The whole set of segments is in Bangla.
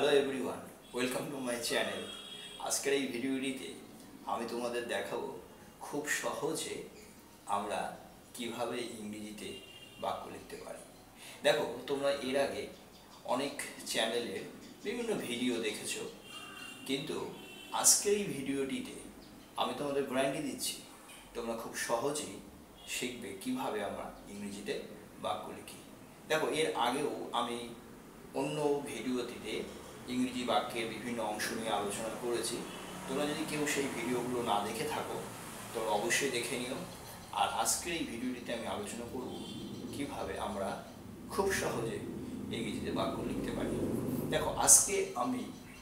Hello everyone, welcome to my channel. আজকের এই ভিডিওটিতে আমি তোমাদের দেখাবো খুব সহজে আমরা কিভাবে ইংরেজিতে বাক্য লিখতে পারি। দেখো, তোমরা এর আগে অনেক চ্যানেলের বিভিন্ন ভিডিও দেখেছো, কিন্তু আজকের এই ভিডিওটিতে আমি তোমাদের গ্যারান্টি দিচ্ছি তোমরা খুব সহজেই শিখবে কিভাবে আমরা ইংরেজিতে বাক্য লিখি। দেখো, এর আগেও আমি অন্য ভিডিওটিতে ইংরেজি বাক্যের বিভিন্ন অংশ নিয়ে আলোচনা করেছি। তোমরা যদি কেউ সেই ভিডিওগুলো না দেখে থাকো তোমরা অবশ্যই দেখে নিও। আর আজকের এই ভিডিওটিতে আমি আলোচনা করব কিভাবে আমরা খুব সহজে ইংরেজিতে বাক্য লিখতে পারি। দেখো, আজকে আমি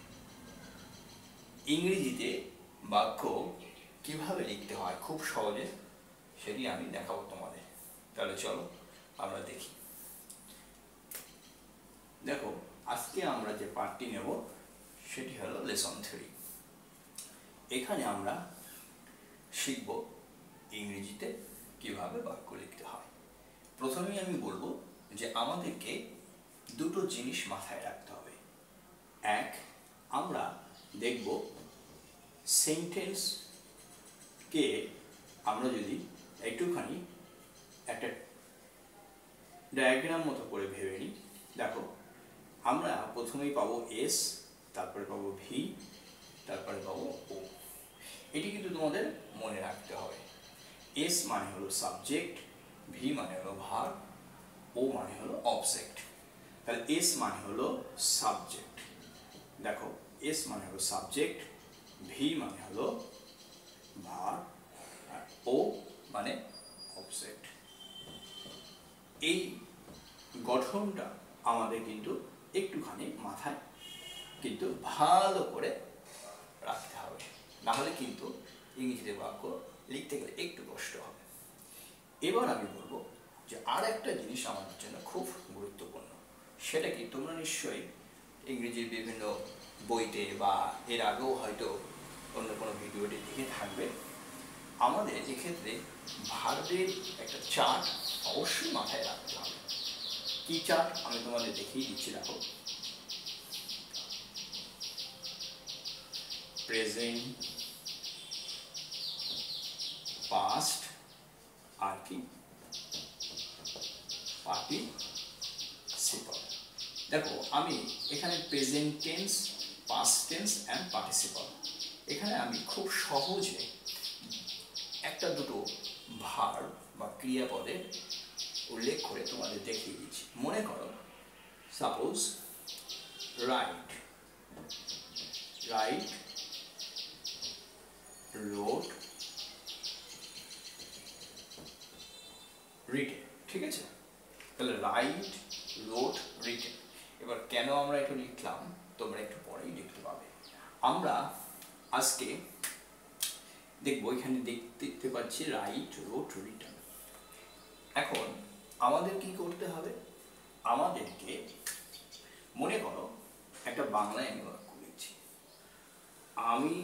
ইংরেজিতে বাক্য কিভাবে লিখতে হয় খুব সহজে সেটি আমি দেখাবো তোমাদের। তাহলে চলো আমরা দেখি। দেখো, আজকে আমরা যে পার্টটি নেব সেটি হলো লেসন 3। এখানে আমরা শিখব ইংরেজিতে কিভাবে বাক্য লিখতে হয়। প্রথমেই আমি বলবো যে আমাদেরকে দুটো জিনিস মাথায় রাখতে হবে। এক, আমরা দেখব সেন্টেন্সকে আমরা যদি একটুখানি একটা ডায়াগ্রাম মতো করে ভেবে নিই। দেখো, আমরা প্রথমেই পাবো এস, তারপরে পাবো ভি, তারপরে পাবো ও। এটি কিন্তু তোমাদের মনে রাখতে হবে। এস মানে হলো সাবজেক্ট, ভি মানে হলো ভার্ব, ও মানে হলো অবজেক্ট। তাহলে এস মানে হলো সাবজেক্ট। দেখো, এস মানে হলো সাবজেক্ট, ভি মানে হলো ভার্ব, আর ও মানে অবজেক্ট। এই গঠনটা আমাদের কিন্তু একটুখানি মাথায় কিন্তু ভালো করে রাখতে হবে, নাহলে কিন্তু ইংরেজিতে বাক্য লিখতে গেলে একটু কষ্ট হবে। এবার আমি বলবো যে আর একটা জিনিস আমাদের জন্য খুব গুরুত্বপূর্ণ। সেটা কি, তোমরা নিশ্চয়ই ইংরেজির বিভিন্ন বইতে বা এর আগেও হয়তো অন্য কোনো ভিডিওটি দেখে থাকবে। আমাদের এক্ষেত্রে ভার্বের একটা চার্ট অবশ্যই মাথায় রাখতে হবে। কি চার্ট আমি তোমাদের দেখিয়ে দিচ্ছি। দেখো, প্রেজেন্ট, পাস্ট, আর কি পার্টিসিপল। দেখো, আমি এখানে present tense, past tense and participle, এখানে আমি খুব সহজে একটা দুটো ভার্ব বা ক্রিয়াপদের উল্লেখ করে তোমাদের দেখিয়ে দিচ্ছি। মনে করো, suppose write, write, rode, written. ঠিক আছে? তাহলে রাইট, রোড, রিটেন। এবার কেন আমরা এটা লিখলাম তোমরা একটু পরেই দেখতে পাবে। আমরা আজকে দেখবো, এখানে দেখতে পাচ্ছি রাইট, রোড, রিটেন। এখন আমাদের কি করতে হবে? আমাদেরকে মনে করো একটা বাংলায় আমি বাক্য লিখছি। আমি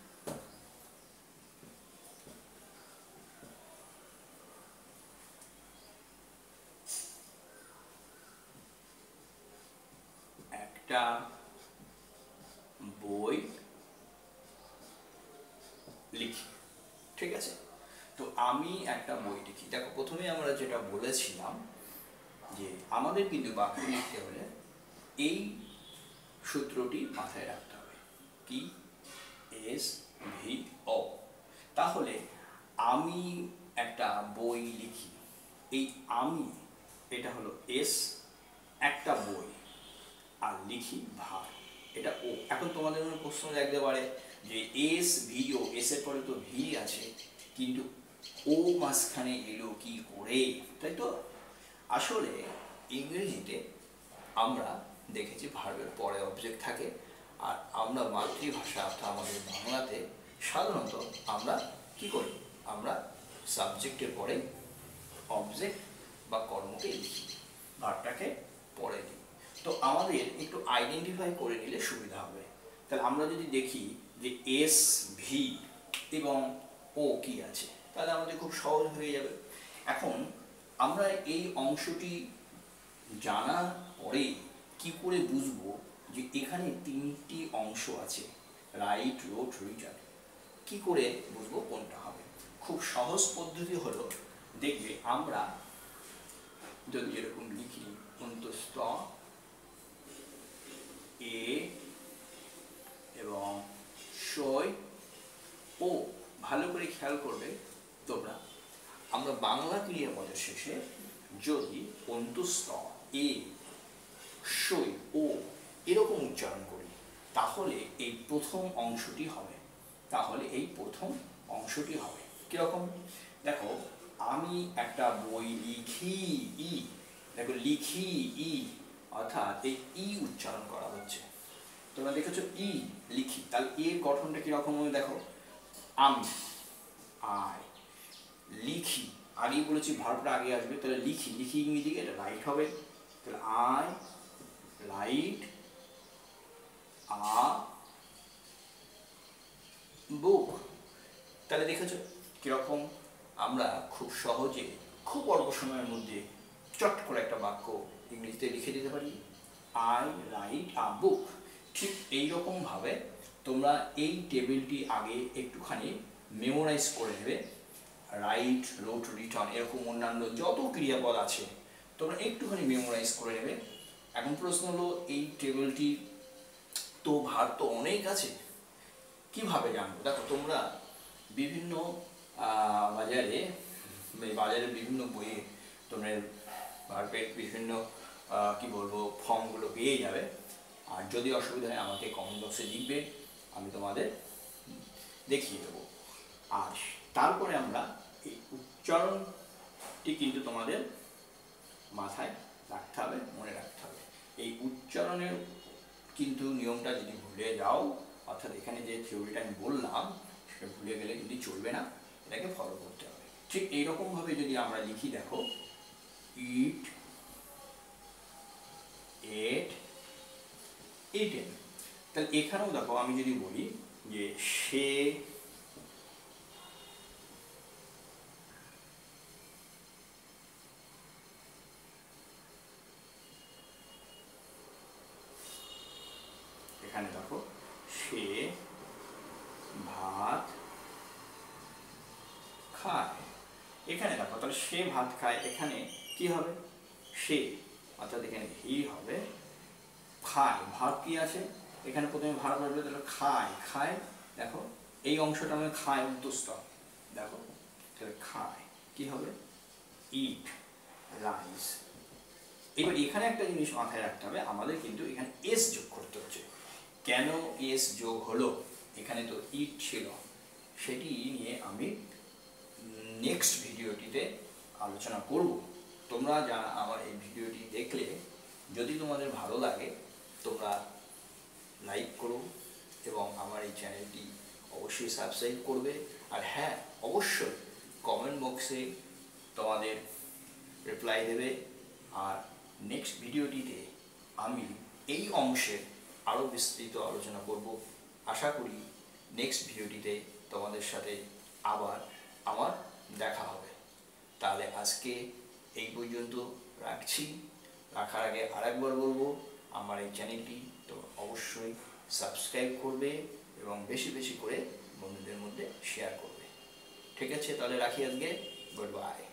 একটা বই লিখি। ঠিক আছে? তো আমি একটা বই লিখি। দেখো, প্রথমে আমরা যেটা বলেছিলাম যে আমাদের কিন্তু বাক্য লিখতে হলে এই সূত্রটি মাথায় রাখতে হবে। কি? S, V, O. তাহলে আমি একটা বই লিখি, এই আমি এটা হলো এস, একটা বই, আর লিখি ভার্ব, এটা ও। এখন তোমাদের মনে প্রশ্ন জাগতে পারে যে এস, ভি, ও, এস এর পরে তো ভি আছে, কিন্তু ও মাঝখানে এলো কি করে? তাই তো? আসলে ইংরেজিতে আমরা দেখেছি ভার্বের পরে অবজেক্ট থাকে, আর আমরা মাতৃভাষা অর্থাৎ আমাদের বাংলাতে সাধারণত আমরা কি করি? আমরা সাবজেক্টের পরে অবজেক্ট বা কর্মকে লিখি, ভার্বটাকে পরে দিই। তো আমাদের একটু আইডেন্টিফাই করে নিলে সুবিধা হবে। তাহলে আমরা যদি দেখি যে এস, ভি এবং ও কি আছে, তাহলে আমাদের খুব সহজ হয়ে যাবে। এখন আমরা এই অংশটি জানার পরে কি করে বুঝবো যে এখানে তিনটি অংশ আছে, রাইট, রোট, রিটার্ন। কি করে বুঝবো কোনটা হবে? খুব সহজ পদ্ধতি হলো, দেখবে আমরা যদি এরকম লিখি অন্তস্থ এ এবং সই ও, ভালো করে খেয়াল করবে তোমরা, আমরা বাংলা ক্রিয়াপদের শেষে যদি অন্তস্থ এ, সই ও এরকম উচ্চারণ করি, তাহলে এই প্রথম অংশটি হবে। কিরকম? দেখো, আমি একটা বই লিখি, ই, দেখো লিখি ই, অর্থাৎ এই ই উচ্চারণ করা হচ্ছে। তোমরা দেখেছো ই, লিখি, তাহলে এর গঠনটা কিরকম হবে দেখো, আমি, আই, লিখি, আগেই বলেছি ভার্বটা আগে আসবে, তাহলে লিখি, ইংরেজি এটা রাইট হবে, তাহলে আই রাইট আ বুক। তাহলে দেখেছো কিরকম আমরা খুব সহজে, খুব অল্প সময়ের মধ্যে চট করে একটা বাক্য ইংরেজিতে লিখে দিতে পারি, আই রাইট আ বুক। ঠিক এইরকমভাবে তোমরা এই টেবিলটি আগে একটুখানি মেমোরাইজ করে নেবে। রাইট, রোট, রিটার্ন, এরকম অন্যান্য যত ক্রিয়াপদ আছে তোমরা একটুখানি মেমোরাইজ করে নেবে। এখন প্রশ্ন হলো, এই টেবিলটি তো ভার্ব তো অনেক আছে, কিভাবে জানবো? দেখো, তোমরা বিভিন্ন বাজারে বিভিন্ন বইয়ে তোমরা ভার্বের বিভিন্ন কি বলবো ফর্মগুলো পেয়ে যাবে। আর যদি অসুবিধা হয় আমাকে কমেন্ট বক্সে লিখবে, আমি তোমাদের দেখিয়ে দেবো। আর তারপরে আমরা এই উচ্চারণটি কিন্তু তোমাদের মাথায় রাখতে হবে, মনে রাখতে হবে। এই উচ্চারণের কিন্তু নিয়মটা যদি ভুলে যাও, অর্থাৎ এখানে যে থিওরিটা আমি বললাম সেটা ভুলে গেলে কিন্তু চলবে না, এটাকে ফলো করতে হবে। ঠিক এইরকমভাবে যদি আমরা লিখি, দেখো ইট, এট, ইটেন, তাহলে এখানেও দেখো আমি যদি বলি যে সে, এখানে দেখো সে ভাত খায়, এখানে দেখো তাহলে সে ভাত খায়, এখানে কি হবে সে, অর্থাৎ এখানে হি হবে, খায়, ভাত কি আছে এখানে প্রথমে ভাত আসবে, তাহলে খায়, দেখো এই অংশটা আমি খায় অন্তস্থ, দেখো তাহলে খায় কি হবে, ইট, রাইস। এবার এখানে একটা জিনিস মাথায় রাখতে হবে, আমাদের কিন্তু এখানে এস যোগ করতে হচ্ছে। কেন এস যোগ হলো? এখানে তো ইট ছিল, সেটি নিয়ে আমি নেক্সট ভিডিওটিতে আলোচনা করব। তোমরা যারা আমার এই ভিডিওটি দেখলে, যদি তোমাদের ভালো লাগে তোমরা লাইক করো এবং আমার এই চ্যানেলটি অবশ্যই সাবস্ক্রাইব করবে। আর হ্যাঁ, অবশ্যই কমেন্ট বক্সে তোমাদের রিপ্লাই দেবে। আর নেক্সট ভিডিওটিতে আমি এই অংশের আরও বিস্তৃত আলোচনা করব। আশা করি নেক্সট ভিডিওটিতে তোমাদের সাথে আবার আমার দেখা হবে। তাহলে আজকে এই পর্যন্ত রাখছি। রাখার আগে আরেকবার বলবো, আমার এই চ্যানেলটি তো অবশ্যই সাবস্ক্রাইব করবে এবং বেশি বেশি করে বন্ধুদের মধ্যে শেয়ার করবে। ঠিক আছে, তাহলে রাখি আজকে, গুড বাই।